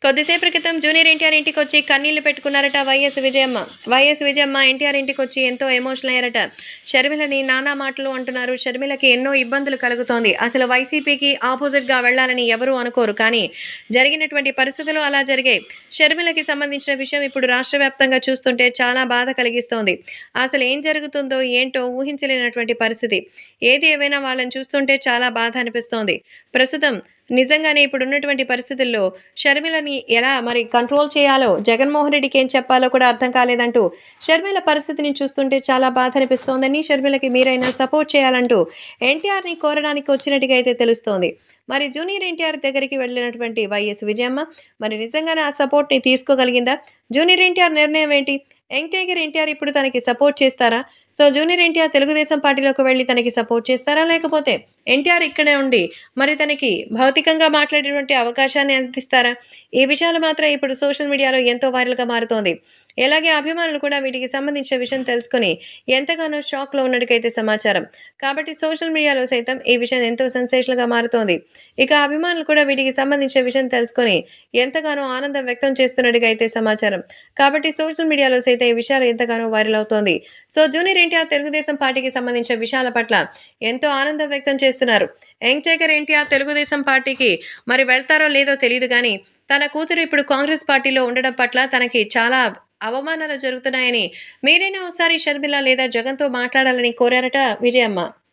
కొద్దిసేపటి క్రితం జూనియర్ ఎన్టీఆర్ ఇంటికొచ్చి కన్నీళ్లు పెట్టుకున్నారట వైఎస్ విజయమ్మ ఎన్టీఆర్ ఇంటికొచ్చి ఎంతో ఎమోషనల్ అయ్యారట. షర్మిలని నానా మాటలు అంటున్నారు. షర్మిలకి ఎన్నో ఇబ్బందులు కలుగుతోంది. అసలు వైసీపీకి ఆపోజిట్ గా వెళ్లాలని ఎవరూ అనుకోరు, కానీ జరిగినటువంటి పరిస్థితులు అలా జరిగాయి. షర్మిలకి సంబంధించిన విషయం ఇప్పుడు రాష్ట్ర వ్యాప్తంగా చూస్తుంటే చాలా బాధ కలిగిస్తోంది. అసలు ఏం జరుగుతుందో ఏంటో ఊహించలేనటువంటి పరిస్థితి. ఏది ఏమైనా వాళ్ళని చూస్తుంటే చాలా బాధ అనిపిస్తోంది. ప్రస్తుతం నిజంగానే ఇప్పుడున్నటువంటి పరిస్థితుల్లో షర్మిలని ఎలా మరి కంట్రోల్ చేయాలో, జగన్మోహన్ రెడ్డికి ఏం చెప్పాలో కూడా అర్థం కాలేదంటూ షర్మిల పరిస్థితిని చూస్తుంటే చాలా బాధ అనిపిస్తోందని, షర్మిలకి మీరైనా సపోర్ట్ చేయాలంటూ ఎన్టీఆర్ని కోరడానికి వచ్చినట్టుగా అయితే తెలుస్తోంది. మరి జూనియర్ ఎన్టీఆర్ దగ్గరికి వెళ్ళినటువంటి వైఎస్ విజయమ్మ మరి నిజంగానే ఆ సపోర్ట్ని తీసుకోగలిగిందా? జూనియర్ ఎన్టీఆర్ నిర్ణయం ఏంటి? యంగ్ టైగర్ ఎన్టీఆర్ ఇప్పుడు తనకి సపోర్ట్ చేస్తారా? సో జూనియర్ ఎన్టీఆర్ తెలుగుదేశం పార్టీలోకి వెళ్ళి తనకి సపోర్ట్ చేస్తారా, లేకపోతే ఎన్టీఆర్ ఇక్కడే ఉండి మరి తనకి భౌతికంగా మాట్లాడేటువంటి అవకాశాన్ని అందిస్తారా? ఈ విషయాలు మాత్రం ఇప్పుడు సోషల్ మీడియాలో ఎంతో వైరల్గా మారుతోంది. ఎలాగే అభిమానులు కూడా వీటికి సంబంధించిన విషయం తెలుసుకుని ఎంతగానో షాక్లో ఉన్నట్టుకైతే సమాచారం. కాబట్టి సోషల్ మీడియాలో సైతం ఈ విషయం ఎంతో సెన్సేషన్గా మారుతోంది. ఇక అభిమానులు కూడా వీటికి సంబంధించిన విషయం తెలుసుకొని ఎంతగానో ఆనందం వ్యక్తం చేస్తున్నట్టుగా అయితే సమాచారం. కాబట్టి సోషల్ మీడియాలో సైతం ఈ విషయాలు ఎంతగానో వైరల్ అవుతోంది. సో జూనియర్ ఎన్టీఆర్ తెలుగుదేశం పార్టీకి సంబంధించిన విషయాల పట్ల ఎంతో ఆనందం వ్యక్తం చేస్తున్నారు. యంగ్ టైగర్ ఎన్టీఆర్ తెలుగుదేశం పార్టీకి మరి వెళ్తారో లేదో తెలియదు, కానీ తన కూతురు ఇప్పుడు కాంగ్రెస్ పార్టీలో ఉండడం పట్ల తనకి చాలా అవమానాలు జరుగుతున్నాయని మీరైనా ఒకసారి షర్మిల లేదా జగన్తో మాట్లాడాలని కోరారట విజయమ్మ.